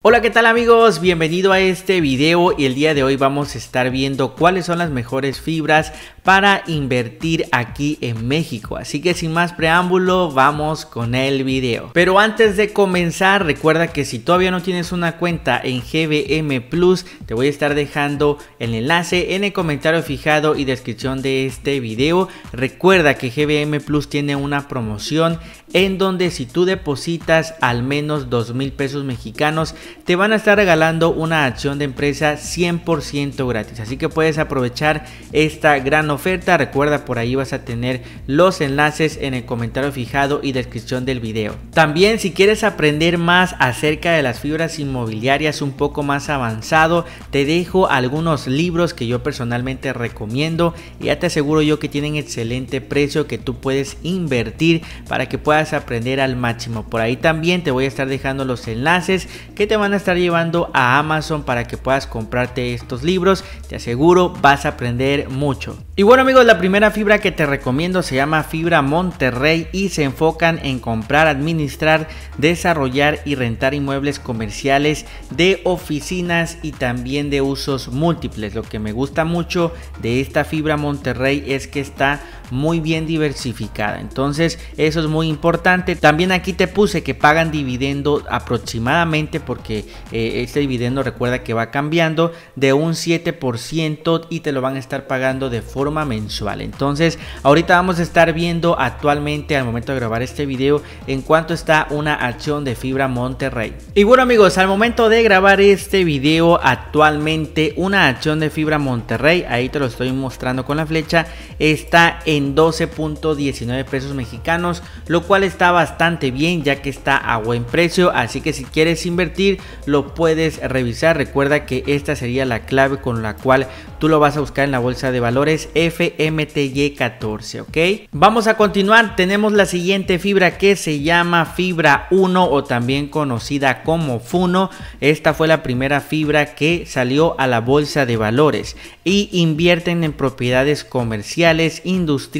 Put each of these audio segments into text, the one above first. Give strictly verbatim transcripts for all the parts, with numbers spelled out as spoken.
Hola, ¿qué tal amigos? Bienvenido a este video y el día de hoy vamos a estar viendo cuáles son las mejores fibras para invertir aquí en México. Así que sin más preámbulo, vamos con el video. Pero antes de comenzar, recuerda que si todavía no tienes una cuenta en G B M Plus, te voy a estar dejando el enlace en el comentario fijado y descripción de este video. Recuerda que G B M Plus tiene una promoción en donde si tú depositas al menos dos mil pesos mexicanos, te van a estar regalando una acción de empresa cien por ciento gratis. Así que puedes aprovechar esta gran oferta. Recuerda, por ahí vas a tener los enlaces en el comentario fijado y descripción del video. También, si quieres aprender más acerca de las fibras inmobiliarias un poco más avanzado, te dejo algunos libros que yo personalmente recomiendo y ya te aseguro yo que tienen excelente precio, que tú puedes invertir para que puedas aprender al máximo. Por ahí también te voy a estar dejando los enlaces que te van a estar llevando a Amazon para que puedas comprarte estos libros. Te aseguro vas a aprender mucho. Y bueno amigos, la primera fibra que te recomiendo se llama Fibra Monterrey y se enfocan en comprar, administrar, desarrollar y rentar inmuebles comerciales de oficinas y también de usos múltiples. Lo que me gusta mucho de esta Fibra Monterrey es que está muy bien diversificada, entonces eso es muy importante. También aquí te puse que pagan dividendo aproximadamente, porque eh, este dividendo recuerda que va cambiando, de un siete por ciento y te lo van a estar pagando de forma mensual. Entonces ahorita vamos a estar viendo actualmente, al momento de grabar este video, en cuánto está una acción de Fibra Monterrey. Y bueno amigos, al momento de grabar este video, actualmente una acción de Fibra Monterrey, ahí te lo estoy mostrando con la flecha, está en doce punto diecinueve pesos mexicanos, lo cual está bastante bien ya que está a buen precio. Así que si quieres invertir lo puedes revisar. Recuerda que esta sería la clave con la cual tú lo vas a buscar en la bolsa de valores, F M T Y catorce. Ok, vamos a continuar. Tenemos la siguiente fibra que se llama Fibra uno o también conocida como Funo. Esta fue la primera fibra que salió a la bolsa de valores y invierten en propiedades comerciales, industriales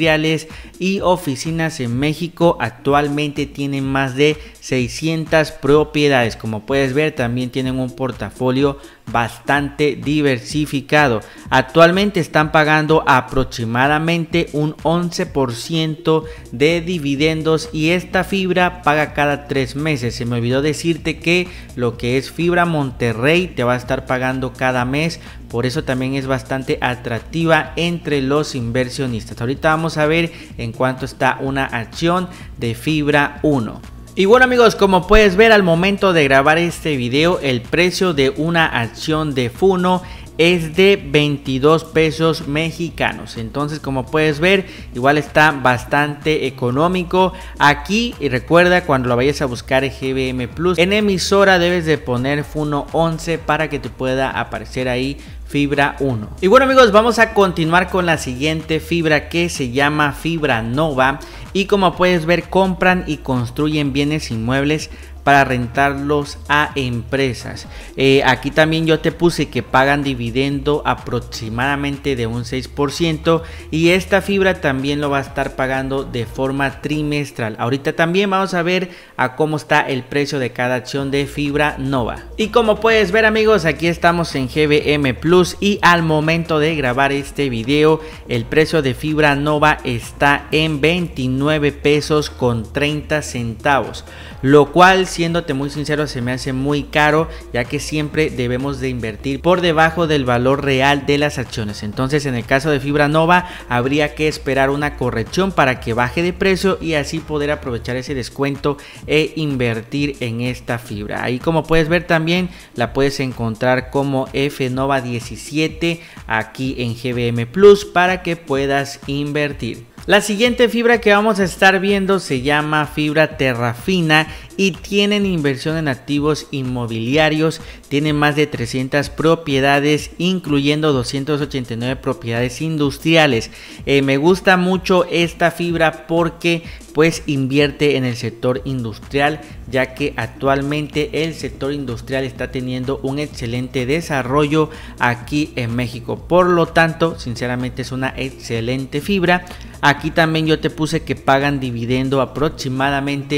y oficinas en México. Actualmente tienen más de seiscientas propiedades. Como puedes ver, también tienen un portafolio bastante diversificado. Actualmente están pagando aproximadamente un once por ciento de dividendos y esta fibra paga cada tres meses. Se me olvidó decirte que lo que es Fibra Monterrey te va a estar pagando cada mes, por eso también es bastante atractiva entre los inversionistas. Ahorita vamos a ver en cuánto está una acción de Fibra uno. Y bueno amigos, como puedes ver al momento de grabar este video, el precio de una acción de Funo es de veintidós pesos mexicanos. Entonces, como puedes ver, igual está bastante económico aquí. Y recuerda, cuando lo vayas a buscar en G B M Plus, en emisora debes de poner Funo once para que te pueda aparecer ahí Fibra uno. Y bueno amigos, vamos a continuar con la siguiente fibra que se llama Fibra Nova. Y como puedes ver, compran y construyen bienes inmuebles para rentarlos a empresas. Eh, aquí también yo te puse que pagan dividendo aproximadamente de un seis por ciento y esta fibra también lo va a estar pagando de forma trimestral. Ahorita también vamos a ver a cómo está el precio de cada acción de Fibra Nova. Y como puedes ver amigos, aquí estamos en G B M Plus y al momento de grabar este video el precio de Fibra Nova está en veintinueve pesos con treinta centavos, lo cual, siéndote muy sincero, se me hace muy caro, ya que siempre debemos de invertir por debajo del valor real de las acciones. Entonces, en el caso de Fibra Nova, habría que esperar una corrección para que baje de precio y así poder aprovechar ese descuento e invertir en esta fibra. Ahí, como puedes ver, también la puedes encontrar como F Nova diecisiete aquí en G B M Plus para que puedas invertir. La siguiente fibra que vamos a estar viendo se llama Fibra Terrafina y tienen inversión en activos inmobiliarios. Tienen más de trescientas propiedades, incluyendo doscientas ochenta y nueve propiedades industriales. Eh, me gusta mucho esta fibra porque pues invierte en el sector industrial, ya que actualmente el sector industrial está teniendo un excelente desarrollo aquí en México. Por lo tanto, sinceramente es una excelente fibra. Aquí también yo te puse que pagan dividendo aproximadamente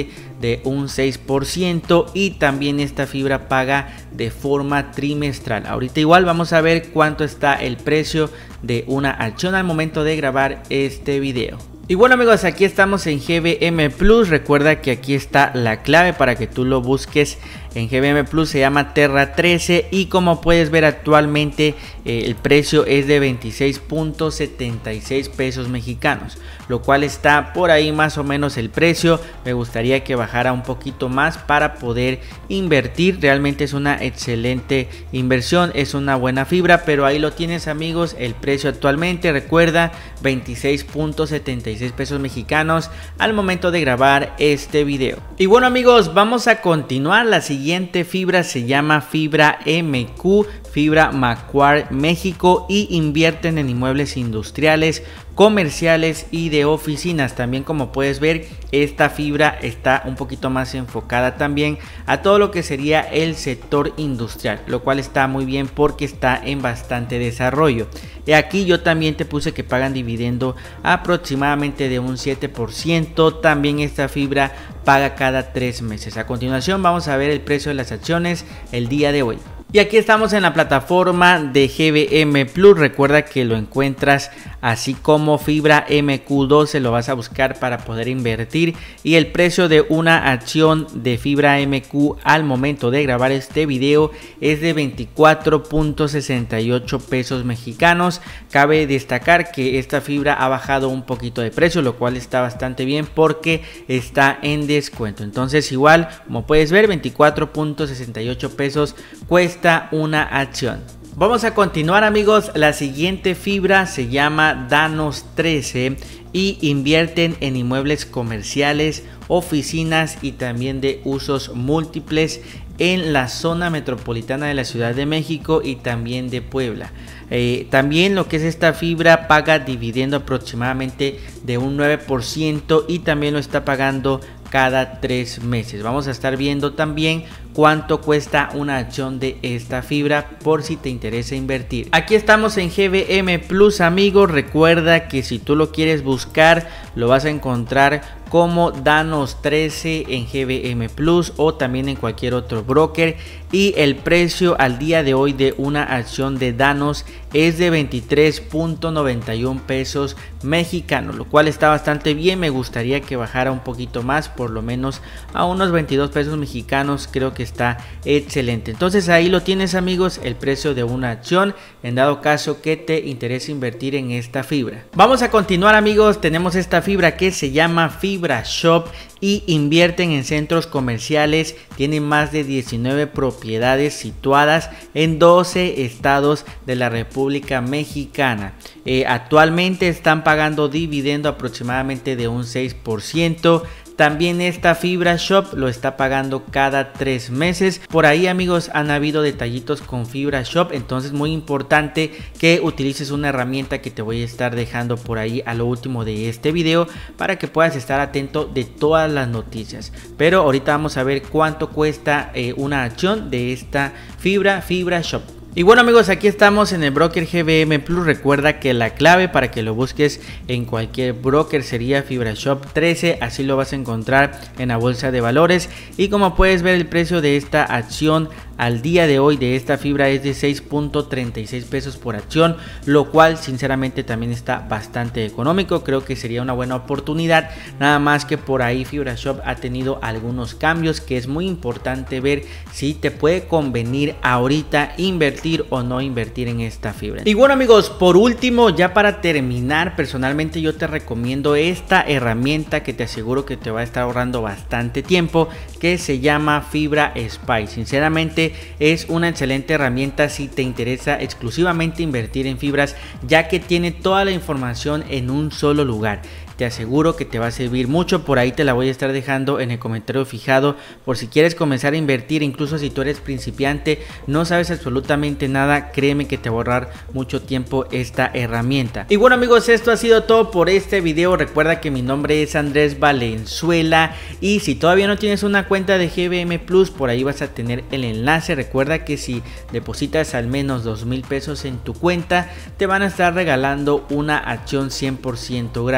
de un seis por ciento y también esta fibra paga de forma trimestral. Ahorita igual vamos a ver cuánto está el precio de una acción al momento de grabar este video. Y bueno amigos, aquí estamos en G B M Plus. Recuerda que aquí está la clave para que tú lo busques en G B M Plus. Se llama Terra trece y como puedes ver actualmente eh, el precio es de veintiséis punto setenta y seis pesos mexicanos, lo cual está por ahí más o menos el precio. Me gustaría que bajara un poquito más para poder invertir. Realmente es una excelente inversión, es una buena fibra, pero ahí lo tienes amigos, el precio actualmente. Recuerda, veintiséis punto setenta y seis pesos mexicanos al momento de grabar este video. Y bueno amigos, vamos a continuar. La siguiente fibra se llama Fibra M Q, Fibra Macquarie México, y invierten en inmuebles industriales, comerciales y de oficinas. También como puedes ver, esta fibra está un poquito más enfocada también a todo lo que sería el sector industrial, lo cual está muy bien porque está en bastante desarrollo. Y aquí yo también te puse que pagan dividendo aproximadamente de un siete por ciento. También esta fibra paga cada tres meses. A continuación vamos a ver el precio de las acciones el día de hoy. Y aquí estamos en la plataforma de G B M Plus. Recuerda que lo encuentras así como Fibra M Q doce, lo vas a buscar para poder invertir. Y el precio de una acción de Fibra M Q al momento de grabar este video es de veinticuatro punto sesenta y ocho pesos mexicanos. Cabe destacar que esta fibra ha bajado un poquito de precio, lo cual está bastante bien porque está en descuento. Entonces igual, como puedes ver, veinticuatro punto sesenta y ocho pesos cuesta una acción. Vamos a continuar amigos. La siguiente fibra se llama Danos trece y invierten en inmuebles comerciales, oficinas y también de usos múltiples en la zona metropolitana de la Ciudad de México y también de Puebla. Eh, también lo que es esta fibra paga dividendo aproximadamente de un nueve por ciento y también lo está pagando cada tres meses. Vamos a estar viendo también cuánto cuesta una acción de esta fibra por si te interesa invertir. Aquí estamos en G B M Plus amigos. Recuerda que si tú lo quieres buscar lo vas a encontrar como Danos trece en G B M Plus o también en cualquier otro broker. Y el precio al día de hoy de una acción de Danos es de veintitrés punto noventa y uno pesos mexicanos, lo cual está bastante bien. Me gustaría que bajara un poquito más, por lo menos a unos veintidós pesos mexicanos. Creo que está excelente. Entonces ahí lo tienes amigos, el precio de una acción en dado caso que te interese invertir en esta fibra. Vamos a continuar amigos. Tenemos esta fibra que se llama Fibra Shop y invierten en centros comerciales. Tienen más de diecinueve propiedades situadas en doce estados de la República Mexicana. Eh, actualmente están pagando dividendo aproximadamente de un seis por ciento. También esta Fibra Shop lo está pagando cada tres meses. Por ahí amigos han habido detallitos con Fibra Shop, entonces muy importante que utilices una herramienta que te voy a estar dejando por ahí a lo último de este video para que puedas estar atento de todas las noticias. Pero ahorita vamos a ver cuánto cuesta eh, una acción de esta fibra Fibra Shop. Y bueno amigos, aquí estamos en el broker G B M Plus. Recuerda que la clave para que lo busques en cualquier broker sería Fibra Shop trece, así lo vas a encontrar en la bolsa de valores. Y como puedes ver, el precio de esta acción al día de hoy de esta fibra es de seis punto treinta y seis pesos por acción, lo cual sinceramente también está bastante económico. Creo que sería una buena oportunidad, nada más que por ahí Fibra Shop ha tenido algunos cambios que es muy importante ver si te puede convenir ahorita invertir o no invertir en esta fibra. Y bueno amigos, por último, ya para terminar, personalmente yo te recomiendo esta herramienta que te aseguro que te va a estar ahorrando bastante tiempo, que se llama Fibra Spy. Sinceramente es una excelente herramienta si te interesa exclusivamente invertir en fibras, ya que tiene toda la información en un solo lugar. Te aseguro que te va a servir mucho. Por ahí te la voy a estar dejando en el comentario fijado por si quieres comenzar a invertir. Incluso si tú eres principiante, no sabes absolutamente nada, créeme que te va a ahorrar mucho tiempo esta herramienta. Y bueno amigos, esto ha sido todo por este video. Recuerda que mi nombre es Andrés Valenzuela y si todavía no tienes una cuenta de G B M Plus, por ahí vas a tener el enlace. Recuerda que si depositas al menos dos mil pesos en tu cuenta, te van a estar regalando una acción cien por ciento gratis.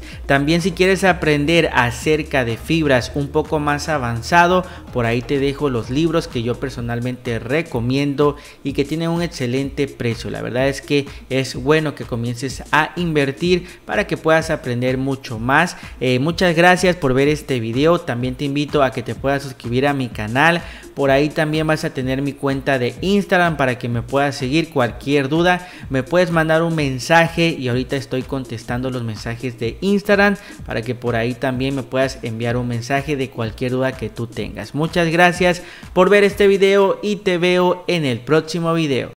También si quieres aprender acerca de fibras un poco más avanzado, por ahí te dejo los libros que yo personalmente recomiendo y que tienen un excelente precio. La verdad es que es bueno que comiences a invertir para que puedas aprender mucho más. Eh, muchas gracias por ver este video. También te invito a que te puedas suscribir a mi canal. Por ahí también vas a tener mi cuenta de Instagram para que me puedas seguir. Cualquier duda me puedes mandar un mensaje y ahorita estoy contestando los mensajes de Instagram para que por ahí también me puedas enviar un mensaje de cualquier duda que tú tengas. Muchas gracias por ver este video y te veo en el próximo video.